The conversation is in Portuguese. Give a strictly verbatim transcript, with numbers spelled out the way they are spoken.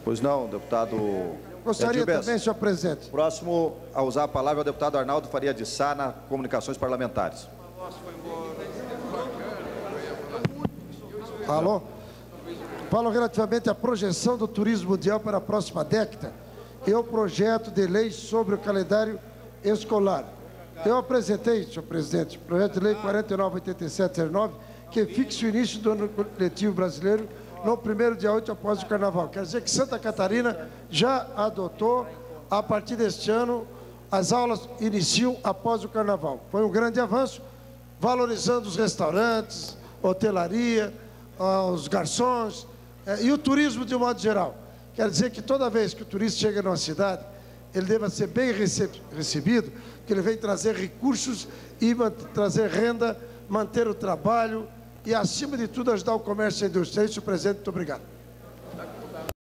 Pois não, deputado. Gostaria também, senhor presidente. Próximo a usar a palavra é o deputado Arnaldo Faria de Sá, na Comunicações Parlamentares. Alô? Falo relativamente à projeção do turismo mundial para a próxima década e o projeto de lei sobre o calendário escolar. Eu apresentei, senhor presidente, o projeto de lei quarenta e nove, oitenta e sete, zero nove, que fixa o início do ano letivo brasileiro no primeiro dia oito após o Carnaval. Quer dizer que Santa Catarina já adotou, a partir deste ano, as aulas iniciam após o Carnaval. Foi um grande avanço, valorizando os restaurantes, hotelaria, os garçons eh, e o turismo de um modo geral. Quer dizer que toda vez que o turista chega numa cidade, ele deva ser bem recebido, que ele vem trazer recursos e trazer renda, manter o trabalho e, acima de tudo, ajudar o comércio e a indústria. É isso, presidente. Muito obrigado.